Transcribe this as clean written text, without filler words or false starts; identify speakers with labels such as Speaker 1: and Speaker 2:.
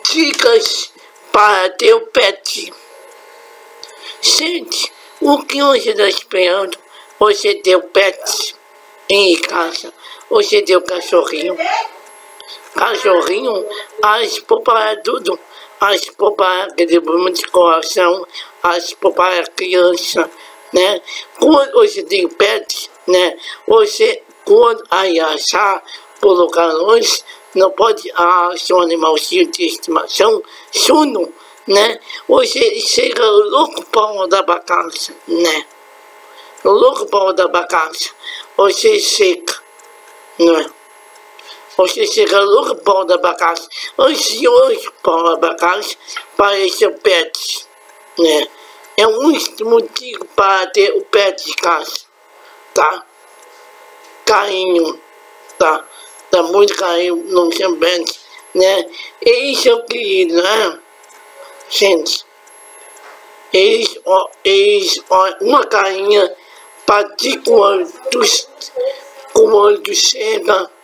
Speaker 1: Dicas para ter o pet. Gente, o que você está esperando? Você ter o pet em casa. Você ter o cachorrinho. Cachorrinho, aspa para tudo. Aspa para aquele problema de coração. Aspa para criança, né? Quando você tem pet, né? Você, quando achar por locais, não pode seu animalzinho de estimação, sono, né? Você chega louco para andar para casa, né? Louco para andar para casa. Você chega, né? Você chega louco para andar para casa. Ansioso para andar para casa, para esse pet, né? É um motivo para ter o pet de casa, tá? Carinho, tá? Dá muito carinho no seu pet, né? Eles são queridos, né? Gente, eles uma carinha particular quando chega